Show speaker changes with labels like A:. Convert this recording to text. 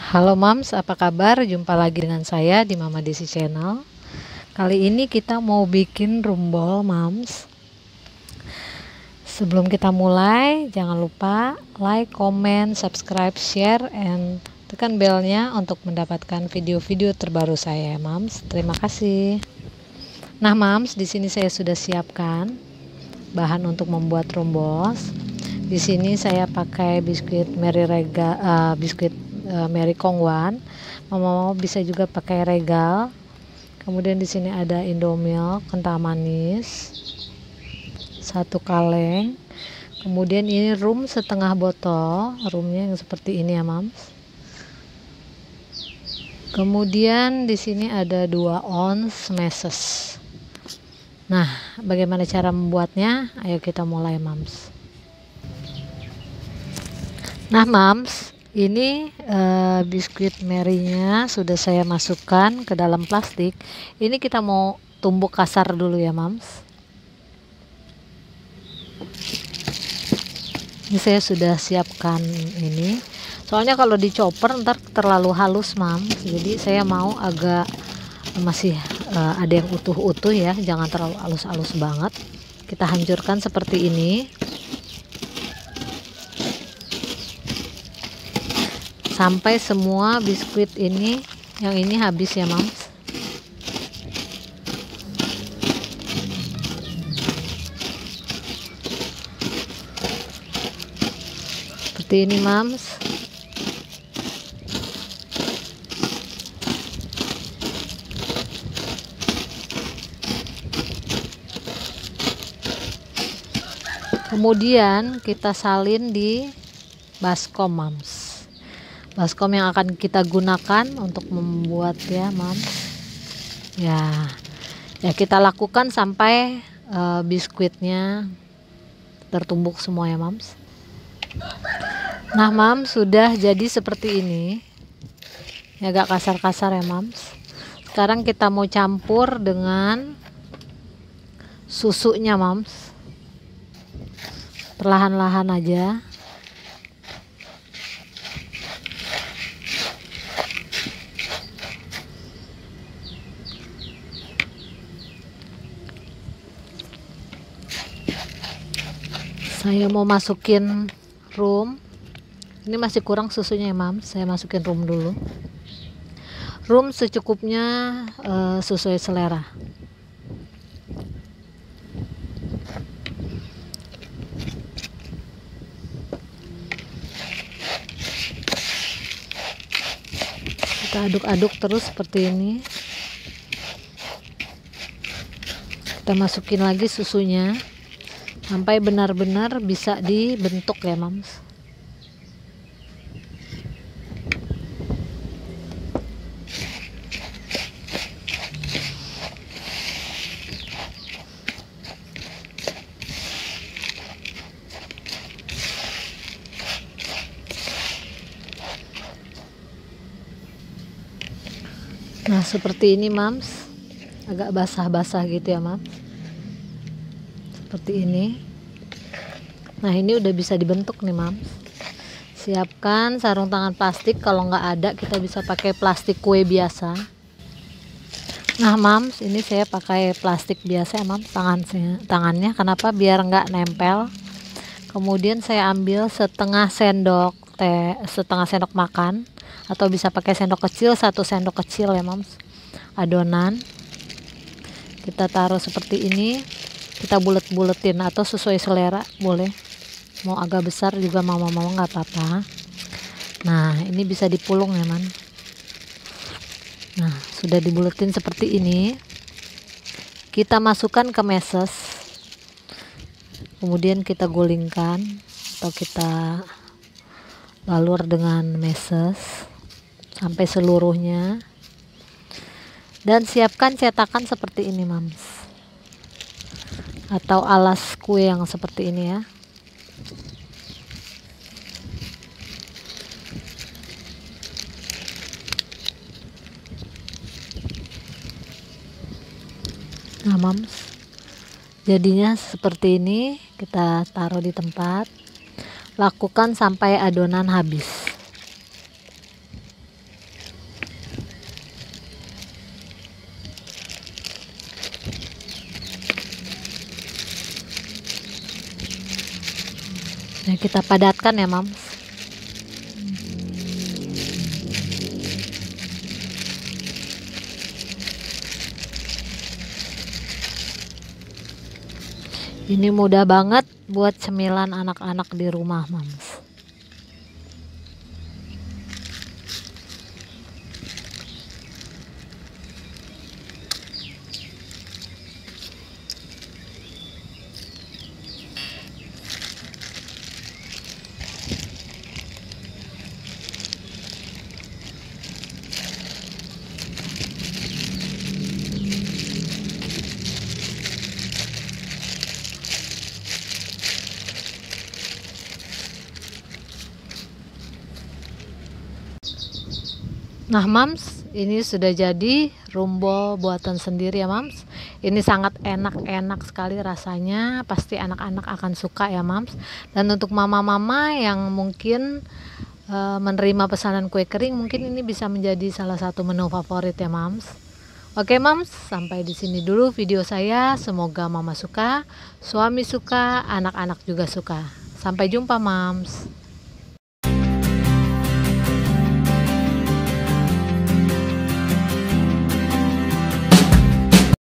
A: Halo Mams, apa kabar? Jumpa lagi dengan saya di Mama Desi Channel. Kali ini kita mau bikin rumbol Mams. Sebelum kita mulai, jangan lupa like, comment, subscribe, share, and tekan belnya untuk mendapatkan video-video terbaru saya ya Mams. Terima kasih. Nah Mams, di sini saya sudah siapkan bahan untuk membuat rumbol. Di sini saya pakai biskuit Mary Kongwan. Mama bisa juga pakai Regal. Kemudian di sini ada Indomilk kental manis 1 kaleng. Kemudian ini rum setengah botol, rumnya yang seperti ini ya Mams. Kemudian di sini ada 2 ons meses. Nah, bagaimana cara membuatnya? Ayo kita mulai Mams. Nah Mams, ini biskuit Mary-nya sudah saya masukkan ke dalam plastik. Ini kita mau tumbuk kasar dulu ya Mams. Ini saya sudah siapkan ini. Soalnya kalau di chopper ntar terlalu halus Mams. Jadi saya mau agak masih ada yang utuh-utuh ya, jangan terlalu halus-halus banget. Kita hancurkan seperti ini. Sampai semua biskuit ini yang ini habis ya Mams. Seperti ini Mams. Kemudian kita salin di baskom Mams. Baskom yang akan kita gunakan untuk membuat ya Mams. Ya kita lakukan sampai biskuitnya tertumbuk semua ya Mams. Nah Mams, sudah jadi seperti ini. Ya, agak kasar-kasar ya Mams. Sekarang kita mau campur dengan susunya Mams. Perlahan-lahan aja. Saya mau masukin rum. Ini masih kurang susunya ya Mams. Saya masukin rum dulu. Rum secukupnya sesuai selera. Kita aduk-aduk terus seperti ini. Kita masukin lagi susunya sampai benar-benar bisa dibentuk ya Mams. Nah seperti ini Mams, agak basah-basah gitu ya Mams, seperti ini. Nah ini udah bisa dibentuk nih Mams. Siapkan sarung tangan plastik, kalau nggak ada kita bisa pakai plastik kue biasa. Nah Mams, ini saya pakai plastik biasa ya Mams, tangannya kenapa? Biar nggak nempel. Kemudian saya ambil setengah sendok makan, atau bisa pakai sendok kecil, 1 sendok kecil ya Mams, adonan. Kita taruh seperti ini, kita bulet-buletin atau sesuai selera boleh, mau agak besar juga mau nggak apa-apa. Nah ini bisa dipulung ya Man. Nah sudah dibuletin seperti ini, kita masukkan ke meses, kemudian kita gulingkan atau kita balur dengan meses sampai seluruhnya. Dan siapkan cetakan seperti ini Mams, atau alas kue yang seperti ini ya. Nah Mams, jadinya seperti ini. Kita taruh di tempat, lakukan sampai adonan habis. kita padatkan ya Mams. Ini mudah banget buat cemilan anak-anak di rumah Mams. Nah Mams, ini sudah jadi rumbol buatan sendiri ya Mams. Ini sangat enak sekali rasanya, pasti anak-anak akan suka ya Mams. Dan untuk mama-mama yang mungkin menerima pesanan kue kering, mungkin ini bisa menjadi salah satu menu favorit ya Mams. Oke Mams, sampai di sini dulu video saya. Semoga mama suka, suami suka, anak-anak juga suka. Sampai jumpa Mams.